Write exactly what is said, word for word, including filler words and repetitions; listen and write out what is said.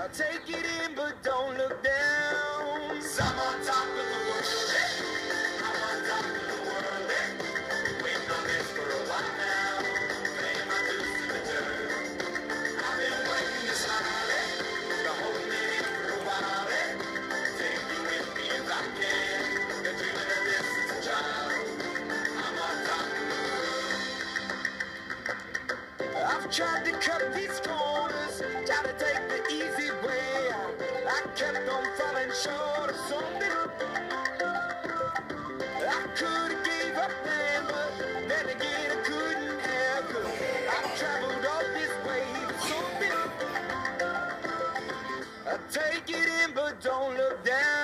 Take it in, but don't look down. I'm on top of the world. I'm on top of the world. Waiting on this for a while now. Paying my dues to the dirt. I've been waiting this hard to hold me in for a while. Take you with me if I can. Been dreaming of this since a child. I'm on top of the world. I've tried to cut these corners, tried to take the easy way out. I kept on falling short of something. I could have gave up then, but then again I couldn't have. I traveled all this way for something. I take it in, but don't look down.